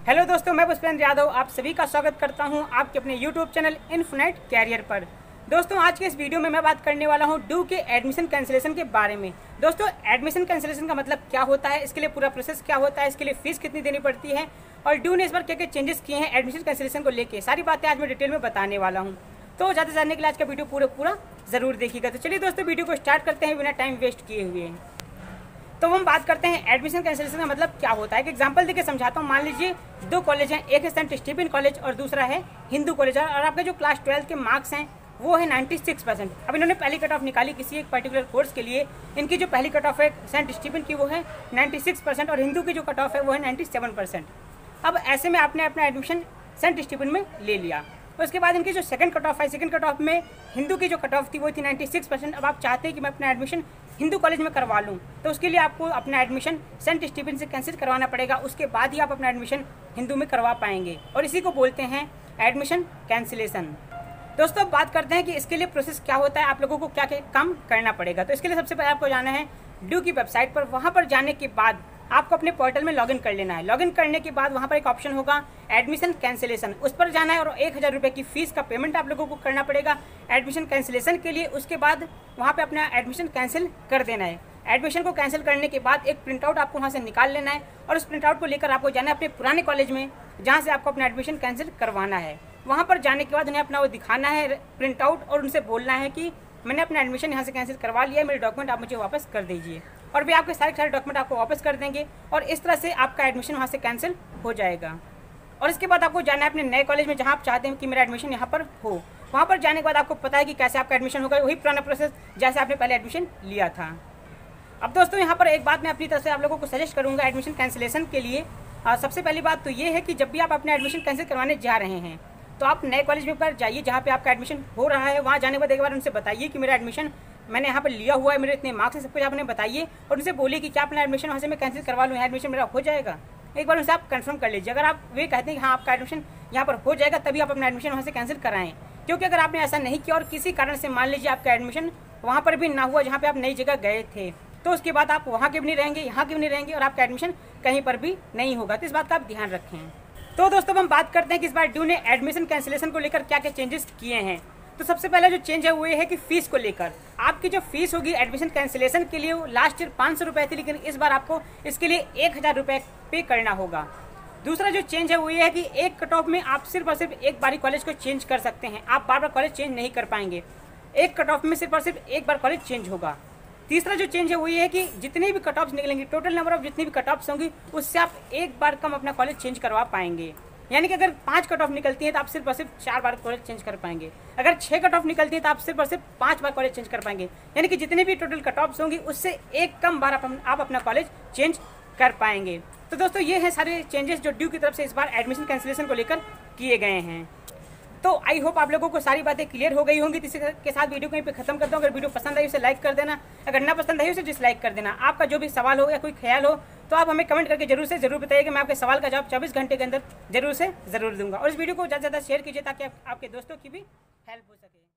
Hello दोस्तों, मैं पुष्पेंद्र यादव आप सभी का स्वागत करता हूं आपके अपने यूट्यूब चैनल इन्फिनिट कैरियर पर। दोस्तों, आज के इस वीडियो में मैं बात करने वाला हूं ड्यू के एडमिशन कैंसिलेशन के बारे में। दोस्तों, एडमिशन कैंसिलेशन का मतलब क्या होता है, इसके लिए पूरा प्रोसेस क्या होता है, इसके लिए फीस कितनी देनी पड़ती है और ड्यू ने इस बार क्या क्या चेंजेस किए हैं एडमिशन कैंसिलेशन को लेकर, सारी बातें आज मैं डिटेल में बताने वाला हूँ। तो ज़्यादा जानने के लिए आज का वीडियो पूरा ज़रूर देखिएगा। तो चलिए दोस्तों, वीडियो को स्टार्ट करते हैं बिना टाइम वेस्ट किए हुए। तो हम बात करते हैं एडमिशन कैंसिलेशन का मतलब क्या होता है। एक एग्जांपल देके समझाता हूँ। मान लीजिए दो कॉलेज हैं, एक है सेंट स्टीफन कॉलेज और दूसरा है हिंदू कॉलेज, और आपके जो क्लास 12 के मार्क्स हैं वो है 96%। अब इन्होंने पहली कट ऑफ निकाली किसी एक पर्टिकुलर कोर्स के लिए। इनकी जो पहली कट ऑफ है सेंट स्टीफन की वो है 96% और हिंदू की जो कट ऑफ है वो है 97%। अब ऐसे में आपने अपना एडमिशन सेंट स्टीफन में ले लिया। उसके बाद इनकी जो सेकंड कट ऑफ है, सेकंड कट ऑफ में हिंदू की जो कट ऑफ थी वो थी 96%। अब आप चाहते हैं कि मैं अपना एडमिशन हिंदू कॉलेज में करवा लूँ, तो उसके लिए आपको अपना एडमिशन सेंट स्टीफन से कैंसिल करवाना पड़ेगा। उसके बाद ही आप अपना एडमिशन हिंदू में करवा पाएंगे और इसी को बोलते हैं एडमिशन कैंसिलेशन। दोस्तों, अब बात करते हैं कि इसके लिए प्रोसेस क्या होता है, आप लोगों को क्या क्या काम करना पड़ेगा। तो इसके लिए सबसे पहले आपको जाना है ड्यू की वेबसाइट पर। वहाँ पर जाने के बाद आपको अपने पोर्टल में लॉगिन कर लेना है। लॉगिन करने के बाद वहाँ पर एक ऑप्शन होगा एडमिशन कैंसिलेशन, उस पर जाना है और 1000 रुपये की फीस का पेमेंट आप लोगों को करना पड़ेगा एडमिशन कैंसिलेशन के लिए। उसके बाद वहाँ पे अपना एडमिशन कैंसिल कर देना है। एडमिशन को कैंसिल करने के बाद एक प्रिंट आउट आपको वहाँ से निकाल लेना है और उस प्रिंट आउट को लेकर आपको जाना है अपने पुराने कॉलेज में जहाँ से आपको अपना एडमिशन कैंसिल करवाना है। वहाँ पर जाने के बाद उन्हें अपना वो दिखाना है प्रिंट आउट और उनसे बोलना है कि मैंने अपना एडमिशन यहाँ से कैंसिल करवा लिया है, मेरे डॉक्यूमेंट आप मुझे वापस कर दीजिए। और वे आपके सारे डॉक्यूमेंट आपको वापस कर देंगे और इस तरह से आपका एडमिशन वहाँ से कैंसिल हो जाएगा। और इसके बाद आपको जाना है अपने नए कॉलेज में जहाँ आप चाहते हैं कि मेरा एडमिशन यहाँ पर हो। वहाँ पर जाने के बाद आपको पता है कि कैसे आपका एडमिशन होगा, वही पुराना प्रोसेस जैसे आपने पहले एडमिशन लिया था। अब दोस्तों, यहाँ पर एक बात मैं अपनी तरफ से आप लोगों को सजेस्ट करूँगा एडमिशन कैंसिलेशन के लिए। सबसे पहली बात तो ये है कि जब भी आप अपना एडमिशन कैंसिल करवाने जा रहे हैं तो आप नए कॉलेज में पर जाइए जहाँ पे आपका एडमिशन हो रहा है। वहाँ जाने के बाद एक बार उनसे बताइए कि मेरा एडमिशन मैंने यहाँ पर लिया हुआ है, मेरे इतने मार्क्स है, सब कुछ आपने बताइए और उनसे बोलिए कि क्या अपना एडमिशन वहाँ से मैं कैंसिल करवा लूँ, एडमिशन मेरा हो जाएगा। एक बार उनसे आप कंफर्म कर लीजिए। अगर आप वे कहते हैं कि हाँ आपका एडमिशन यहाँ पर हो जाएगा, तभी आप अपना एडमिशन वहाँ से कैंसिल कराएं। क्योंकि अगर आपने ऐसा नहीं किया और किसी कारण से मान लीजिए आपका एडमिशन वहाँ पर भी ना हुआ जहाँ पर आप नई जगह गए थे, तो उसके बाद आप वहाँ के भी नहीं रहेंगे, यहाँ के भी नहीं रहेंगे और आपका एडमिशन कहीं पर भी नहीं होगा। तो इस बात का आप ध्यान रखें। तो दोस्तों, हम बात करते हैं कि इस बार ड्यू ने एडमिशन कैंसिलेशन को लेकर क्या क्या चेंजेस किए हैं। तो सबसे पहले जो चेंज है वो ये है कि फीस को लेकर आपकी जो फीस होगी एडमिशन कैंसिलेशन के लिए वो लास्ट ईयर 500 रुपये थी, लेकिन इस बार आपको इसके लिए 1000 रुपये पे करना होगा। दूसरा जो चेंज है वो ये है कि एक कट ऑफ में आप सिर्फ और सिर्फ एक बार ही कॉलेज को चेंज कर सकते हैं, आप बार बार कॉलेज चेंज नहीं कर पाएंगे। एक कट ऑफ में सिर्फ और सिर्फ एक बार कॉलेज चेंज होगा। तीसरा जो चेंज है वो ये है कि जितने भी कट ऑफ्स निकलेंगे, टोटल नंबर ऑफ जितनी भी कट ऑफ्स होंगी उससे आप एक बार कम अपना कॉलेज चेंज करवा पाएंगे। यानी कि अगर 5 कट ऑफ निकलती है तो आप सिर्फ और सिर्फ 4 बार कॉलेज चेंज कर पाएंगे। अगर 6 कट ऑफ निकलती है तो आप सिर्फ और सिर्फ 5 बार कॉलेज चेंज कर पाएंगे। यानी कि जितने भी टोटल कट ऑफ्स होंगी उससे एक कम बार आप अपना कॉलेज चेंज कर पाएंगे। तो दोस्तों, ये हैं सारे चेंजेस जो ड्यू की तरफ से इस बार एडमिशन कैंसिलेशन को लेकर किए गए हैं। तो आई होप आप लोगों को सारी बातें क्लियर हो गई होंगी। इसी के साथ वीडियो को यहीं पे खत्म करता हूँ। अगर वीडियो पसंद आई उसे लाइक कर देना, अगर ना पसंद आई उसे डिसलाइक कर देना। आपका जो भी सवाल हो या कोई ख्याल हो तो आप हमें कमेंट करके जरूर बताइएगा। मैं आपके सवाल का जवाब 24 घंटे के अंदर जरूर दूंगा। और इस वीडियो को ज़्यादा से ज़्यादा शेयर कीजिए ताकि आपके दोस्तों की भी हेल्प हो सके।